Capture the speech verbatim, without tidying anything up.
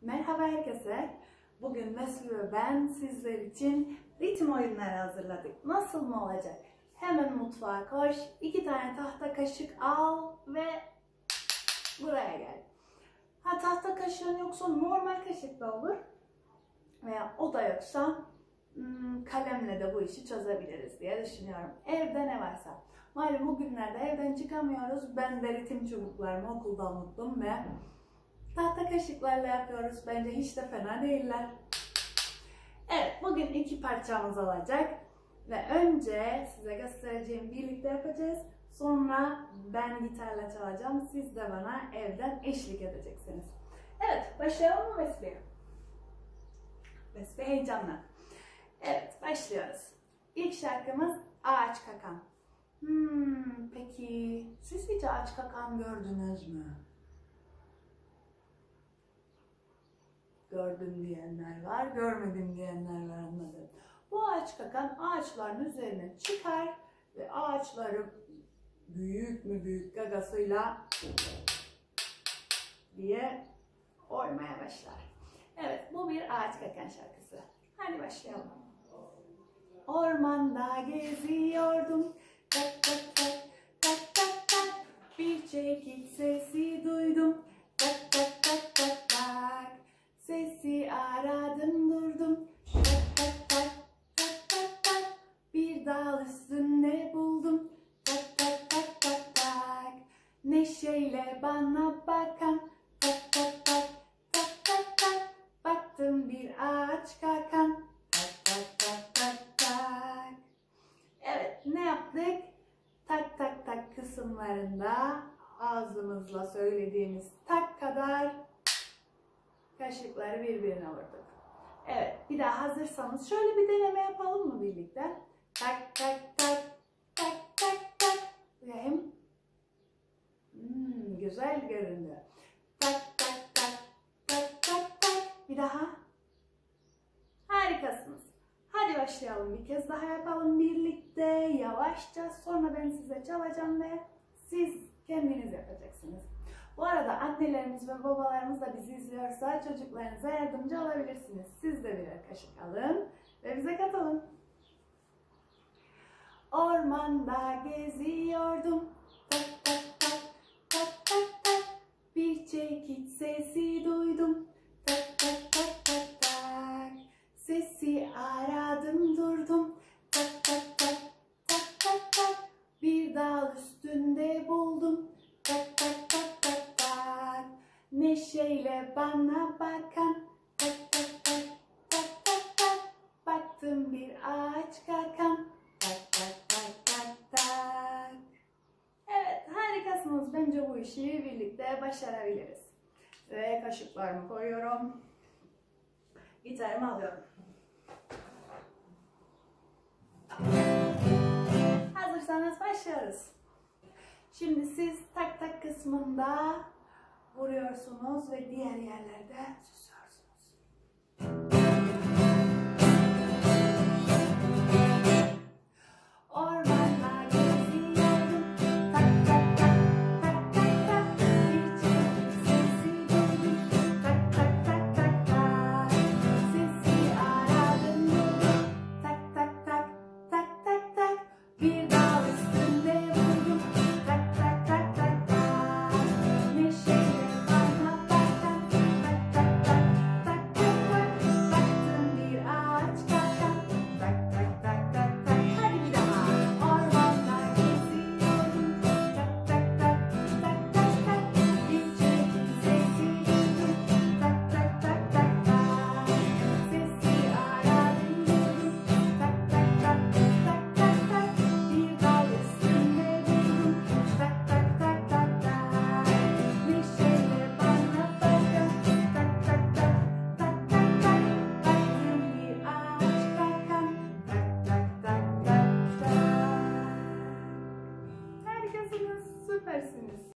Merhaba herkese. Bugün Mesut ve ben sizler için ritim oyunları hazırladık. Nasıl mı olacak? Hemen mutfağa koş, iki tane tahta kaşık al ve buraya gel. Ha tahta kaşığın yoksa normal kaşık da olur. Veya o da yoksa kalemle de bu işi çözebiliriz diye düşünüyorum. Evde ne varsa. Malum bugünlerde evden çıkamıyoruz. Ben de ritim çubuklarımı okulda unuttum ve tahta kaşıklarla yapıyoruz. Bence hiç de fena değiller. Evet, bugün iki parçamız olacak. Ve önce size göstereceğim, birlikte yapacağız. Sonra ben gitarla çalacağım. Siz de bana evden eşlik edeceksiniz. Evet, başlayalım mı Vesbi? Vesbi heyecanla. Evet, başlıyoruz. İlk şarkımız Ağaç Kakan. Hmm, peki siz hiç ağaç kakan gördünüz mü? Gördüm diyenler var, görmedim diyenler var, anladım. Bu ağaç kakan ağaçların üzerine çıkar ve ağaçları büyük mü büyük gagasıyla diye oymaya başlar. Evet, bu bir ağaç kakan şarkısı. Hadi başlayalım. Ormanda geziyordum, tak tak tak tak tak tak, bir çekiç sesi duydum, tak tak tak tak tak, sesi aradım durdum, tak tak tak tak tak tak, bir dal üstünde buldum, tak tak tak tak tak, neşeyle bana bakan, tak tak tak tak tak tak, baktım bir ağaç kakan, tak tak tak tak tak. Evet, ne yaptık? Tak tak tak kısımlarında ağzımızla söylediğimiz tak kadar kaşıkları birbirine vurduk. Evet, bir daha hazırsanız şöyle bir deneme yapalım mı birlikte? Tak tak tak tak tak tak. Hem hmm, güzel göründü. Tak tak tak tak tak tak. Bir daha. Harikasınız. Hadi başlayalım, bir kez daha yapalım birlikte yavaşça, sonra ben size çalacağım ve siz kendiniz yapacaksınız. Bu arada annelerimiz ve babalarımız da bizi izliyorsa çocuklarınıza yardımcı olabilirsiniz. Siz de birer kaşık alın ve bize katılın. Ormanda geziyordum, tak tak tak tak tak tak, bir çekiç sesi duydum, tak tak tak tak tak, sesi aradım durdum, tak tak tak tak tak tak, bir dal üstünde buldum, tak tak tak tak tak, neşeyle bana bakan, tak tak tak tak tak tak, baktım bir ağaç kakan, tak tak tak tak tak. Evet, harikasınız. Bence bu işi birlikte başarabiliriz. Ve kaşıklarımı koyuyorum. Gitarımı alıyorum. Hazırsanız başlıyoruz. Şimdi siz tak tak kısmında vuruyorsunuz ve diğer yerlerde susuyorsunuz.